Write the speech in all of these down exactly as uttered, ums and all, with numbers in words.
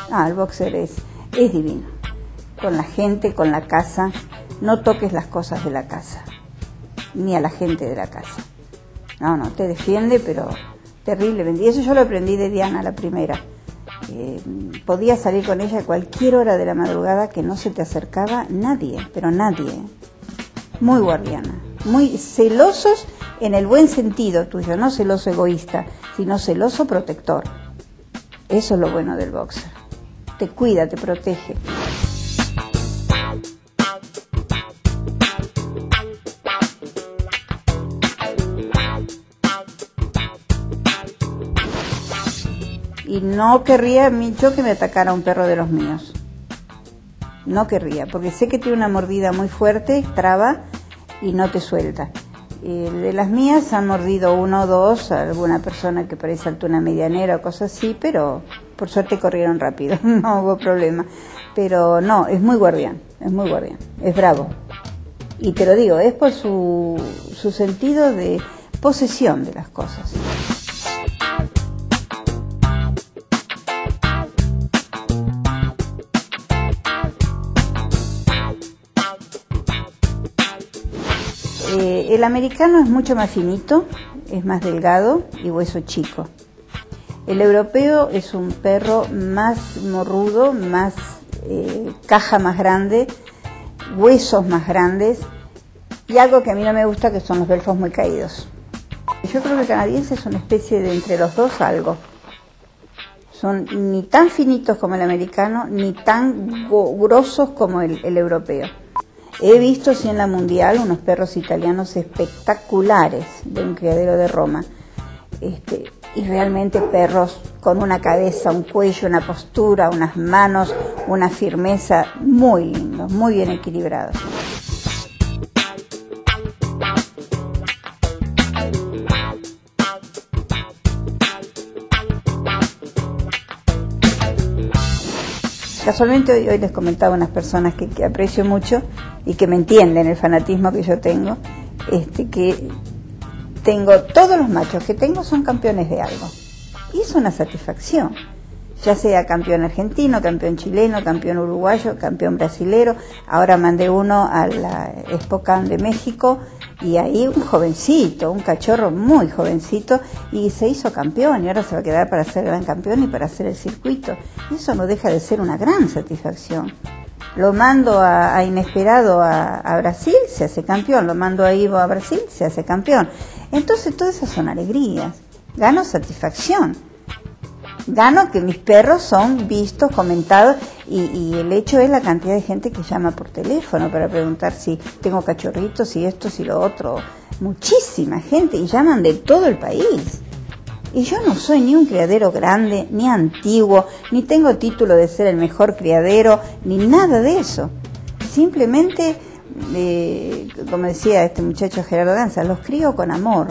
Ah, el boxer es, es divino. Con la gente, con la casa. No toques las cosas de la casa, ni a la gente de la casa. No, no, te defiende, pero terriblemente. Y eso yo lo aprendí de Diana, la primera. Eh, podía salir con ella a cualquier hora de la madrugada, que no se te acercaba nadie, pero nadie. Muy guardiana, muy celosos en el buen sentido tuyo, no celoso egoísta, sino celoso protector. Eso es lo bueno del boxer. Te cuida, te protege. Y no querría yo que me atacara un perro de los míos. No querría, porque sé que tiene una mordida muy fuerte, traba y no te suelta. Eh, de las mías han mordido uno o dos, alguna persona que parece altuna medianera o cosas así, pero por suerte corrieron rápido, no hubo problema. Pero no, es muy guardián, es muy guardián, es bravo. Y te lo digo, es por su, su sentido de posesión de las cosas. Eh, el americano es mucho más finito, es más delgado y hueso chico. El europeo es un perro más morrudo, más eh, caja más grande, huesos más grandes y algo que a mí no me gusta, que son los belfos muy caídos. Yo creo que el canadiense es una especie de entre los dos algo. Son ni tan finitos como el americano, ni tan grosos como el, el europeo. He visto, sí, en la mundial, unos perros italianos espectaculares de un criadero de Roma. Este, y realmente perros con una cabeza, un cuello, una postura, unas manos, una firmeza muy lindos, muy bien equilibrados. Casualmente hoy, hoy les comentaba a unas personas que, que aprecio mucho y que me entienden el fanatismo que yo tengo, este, que tengo, todos los machos que tengo son campeones de algo. Y es una satisfacción, ya sea campeón argentino, campeón chileno, campeón uruguayo, campeón brasilero. Ahora mandé uno a la ExpoCam de México y ahí un jovencito, un cachorro muy jovencito, y se hizo campeón y ahora se va a quedar para ser gran campeón y para hacer el circuito. Y eso no deja de ser una gran satisfacción. Lo mando a, a Inesperado a, a Brasil, se hace campeón. Lo mando a Ivo a Brasil, se hace campeón. Entonces todas esas son alegrías. Gano satisfacción. Gano que mis perros son vistos, comentados, y, y el hecho es la cantidad de gente que llama por teléfono para preguntar si tengo cachorritos, si esto, si lo otro. Muchísima gente, y llaman de todo el país. Y yo no soy ni un criadero grande, ni antiguo, ni tengo título de ser el mejor criadero, ni nada de eso. Simplemente, eh, como decía este muchacho Gerardo Danza, los crío con amor.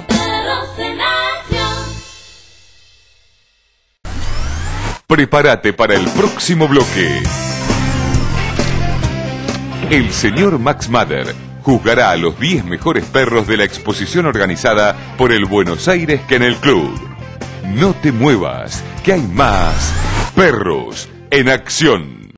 Prepárate para el próximo bloque. El señor Max Mather juzgará a los diez mejores perros de la exposición organizada por el Buenos Aires Kennel Club. No te muevas, que hay más perros en acción.